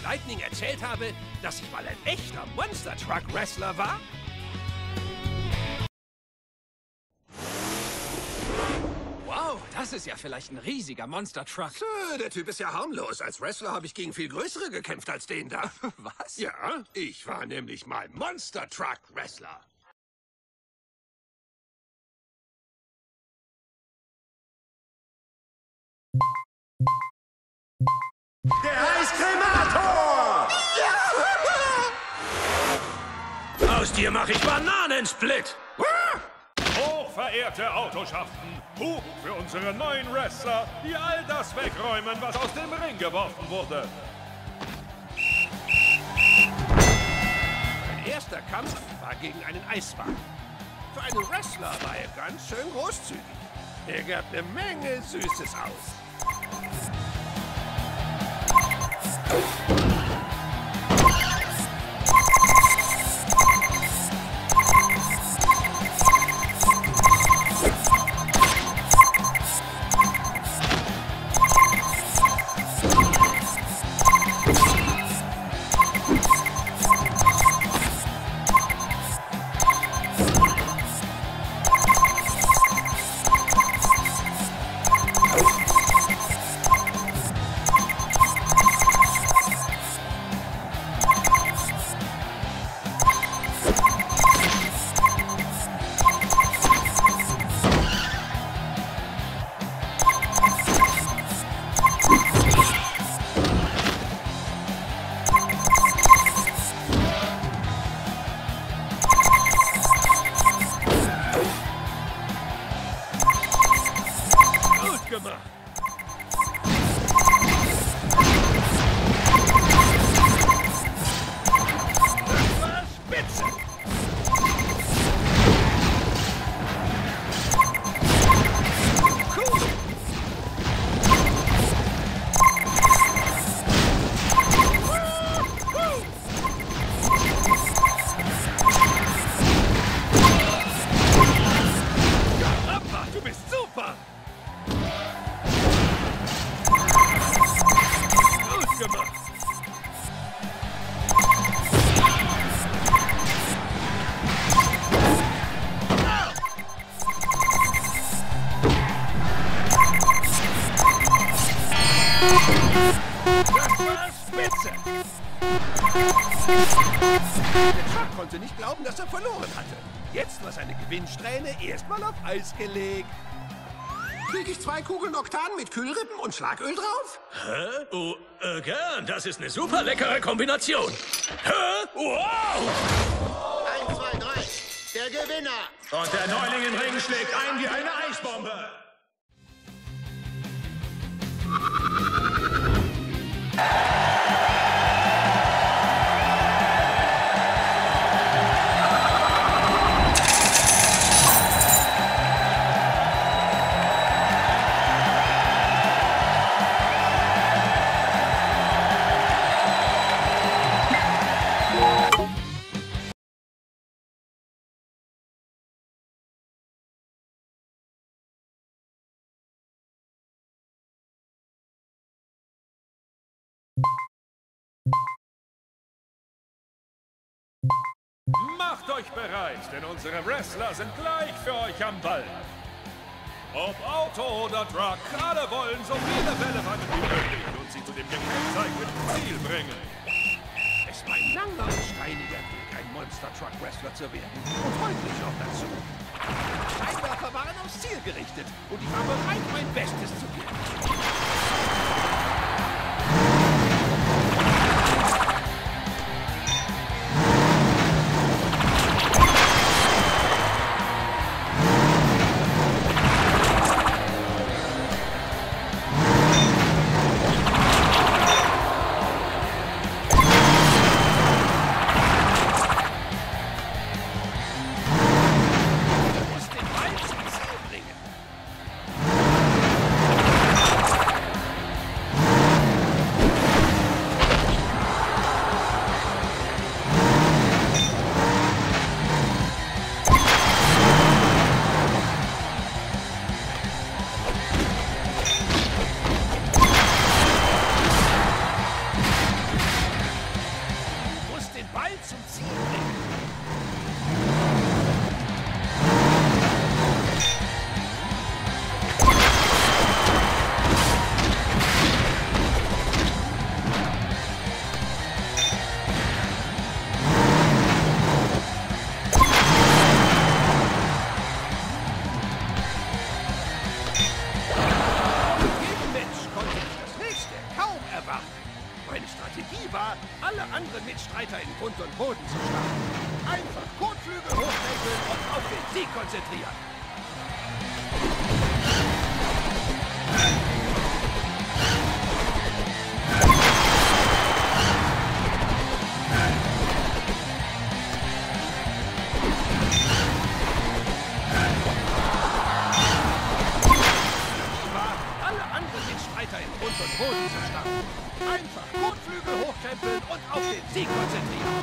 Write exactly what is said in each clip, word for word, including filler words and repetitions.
Lightning erzählt habe, dass ich mal ein echter Monster Truck Wrestler war? Wow, das ist ja vielleicht ein riesiger Monster Truck. So, der Typ ist ja harmlos. Als Wrestler habe ich gegen viel größere gekämpft als den da. Was? Ja, ich war nämlich mal Monster Truck Wrestler. Der Eiskremator! Ja! Aus dir mache ich Bananensplit! Hochverehrte Autoschaften, Huch für unsere neuen Wrestler, die all das wegräumen, was aus dem Ring geworfen wurde. Mein erster Kampf war gegen einen Eiswagen. Für einen Wrestler war er ganz schön großzügig. Er gab eine Menge Süßes aus. Gemacht. Das war spitze. Cool. Ja, Papa, du bist super. Gemacht. Das war spitze. Der Truck konnte nicht glauben, dass er verloren hatte. Jetzt war seine Gewinnsträhne erstmal auf Eis gelegt. Krieg ich zwei Kugeln Oktan mit Kühlrippen und Schlagöl drauf? Hä? Oh, äh, gern. Das ist eine super leckere Kombination. Hä? Wow! Eins, zwei, drei. Der Gewinner. Und der Neuling im Ring schlägt ein wie eine Eisbombe. Macht euch bereit, denn unsere Wrestler sind gleich für euch am Ball. Ob Auto oder Truck, alle wollen so viele Bälle fangen wie möglich und sie zu dem gekennzeichneten Ziel bringen. Es war ein langer und steiniger Weg, ein Monster Truck Wrestler zu werden. Und freundlich noch dazu. Die Scheinwerfer waren aufs Ziel gerichtet und ich war bereit, mein Bestes zu geben. Ball zum Ziel bringen. Meine Strategie war, alle anderen Mitstreiter in Grund und Boden zu schlagen. Einfach Kotflügel hochkrempeln und auf den Sieg konzentrieren. Die war, alle anderen Mitstreiter in Grund und Boden zu schlagen. Einfach Kotflügel hochkrempeln und auf den Sieg konzentrieren.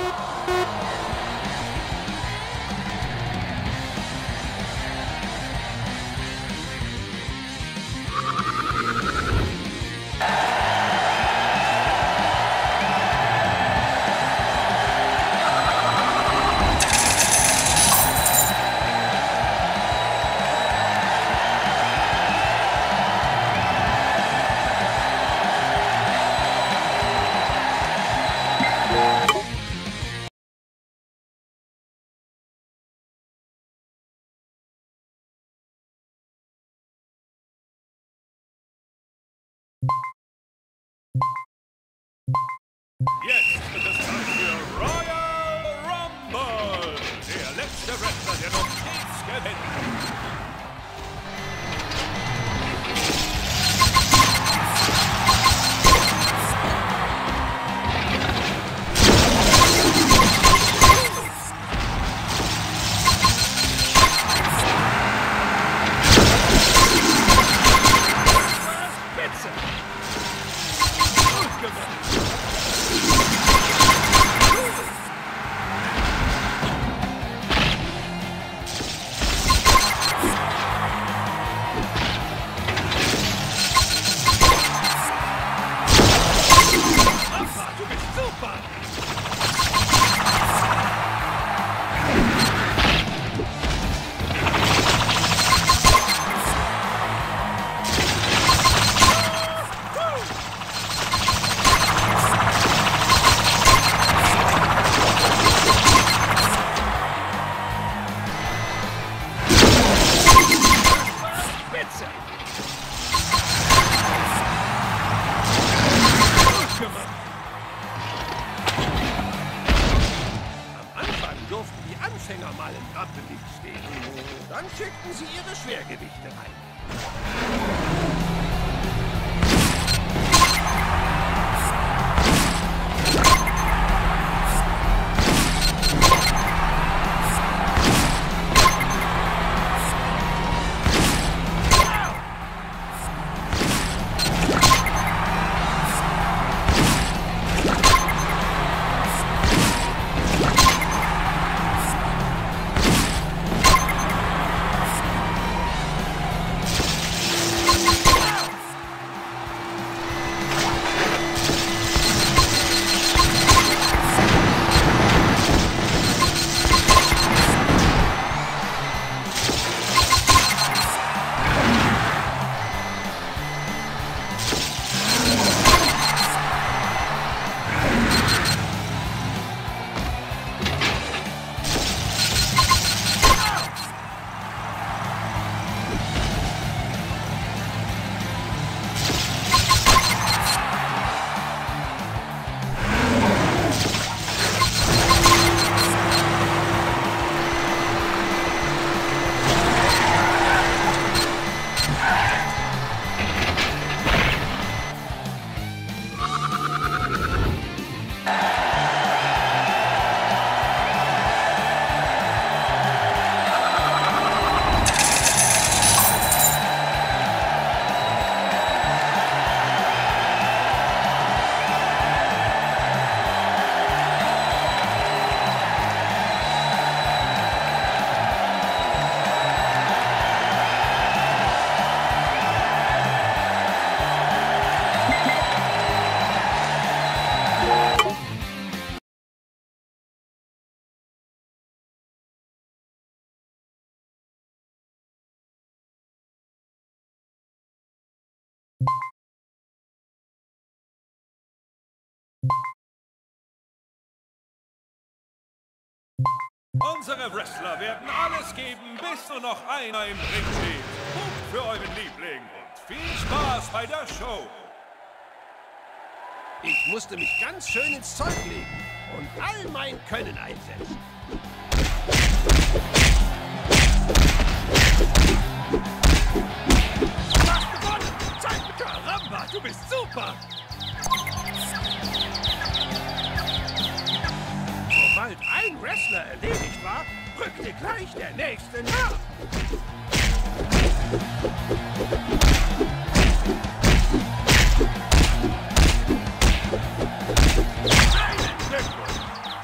Jetzt ist es Zeit für Royal Rumble! Der letzte Wrestler, der noch nichts gewinnt. Spitze! Gut gemacht! Du bist super! Spitze! Gut gemacht! Am Anfang durften die Anfänger mal im Rampenlicht stehen. Dann schickten sie ihre Schwergewichte rein. Unsere Wrestler werden alles geben, bis nur noch einer im Ring steht. Punkt für euren Liebling und viel Spaß bei der Show. Ich musste mich ganz schön ins Zeug legen und all mein Können einsetzen. Du hast gewonnen! Zeig, Caramba, du bist super! Sobald ein Wrestler erledigt war, rückte gleich der nächste nach. Einen Glückwunsch!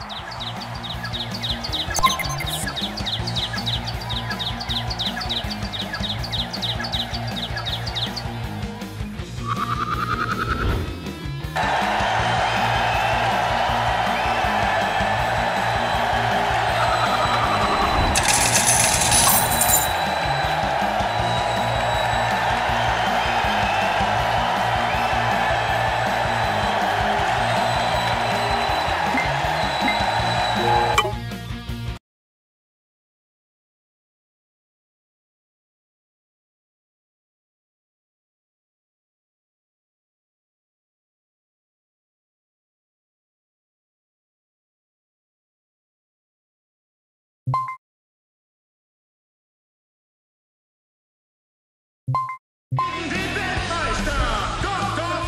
Den Weltmeister, Doktor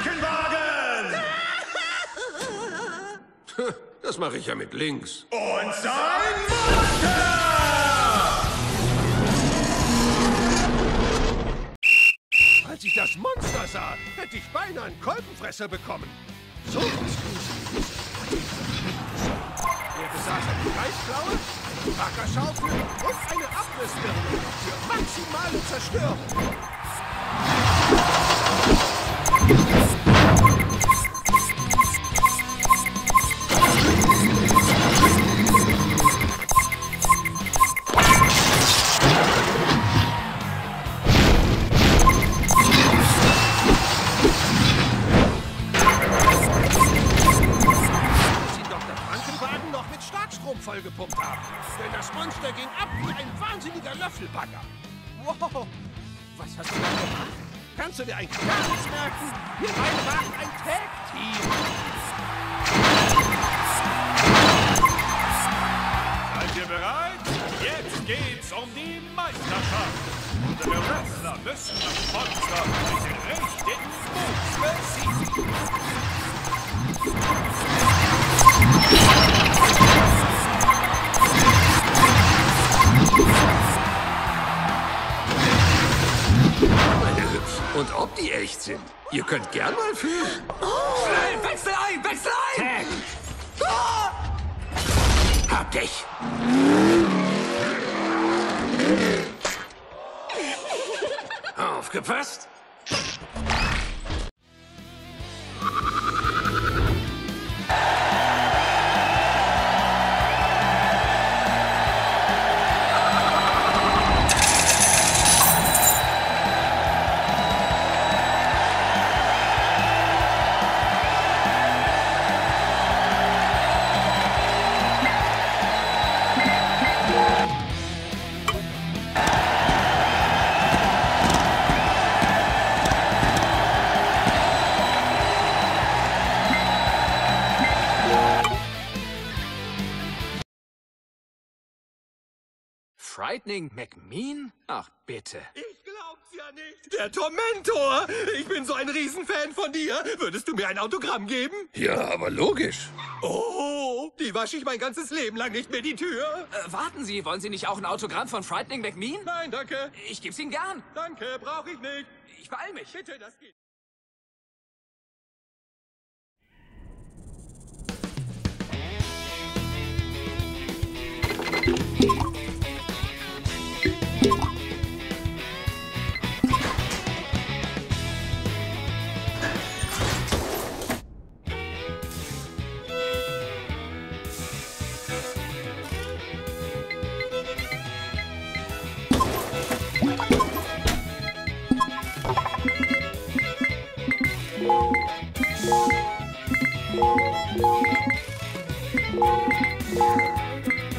Frankenwagen! Das mache ich ja mit links. Und sein Monster! Als ich das Monster sah, hätte ich beinahe einen Kolbenfresser bekommen. So was Gruseliges. Er besaß eine Reißklaue, eine Wackerschaufel und eine Abrissbirne für maximale Zerstörung. Vollgepumpt haben. Denn das Monster ging ab wie ein wahnsinniger Löffelbagger. Wow, was hast du da gemacht? Kannst du dir eigentlich gar nichts merken? Wir beide waren ein Tag-Team. Seid ihr bereit? Jetzt geht's um die Meisterschaft. Unsere Wrestler müssen das Monster mit den richtigen Moves besiegen. Meine Hübschen. Und ob die echt sind? Ihr könnt gern mal fühlen. Schnell, wechsel ein, wechsel ein! Tag. Ah! Hab dich. Aufgepasst? Frightening McMean? Ach, bitte. Ich glaub's ja nicht. Der Tormentor. Ich bin so ein Riesenfan von dir. Würdest du mir ein Autogramm geben? Ja, aber logisch. Oh, die wasche ich mein ganzes Leben lang nicht mehr die Tür. Äh, warten Sie, wollen Sie nicht auch ein Autogramm von Frightening McMean? Nein, danke. Ich geb's Ihnen gern. Danke, brauche ich nicht. Ich beeil mich. Bitte, das geht.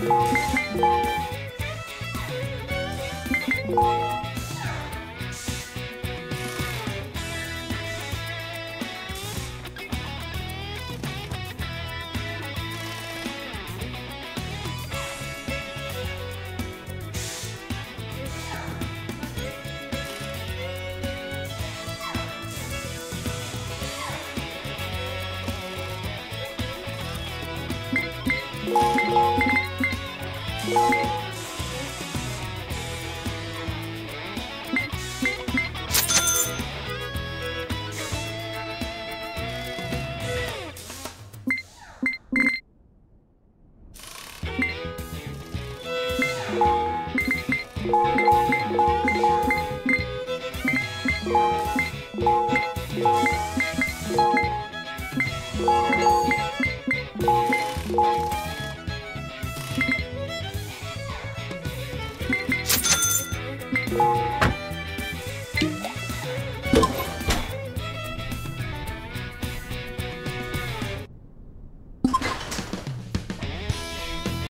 You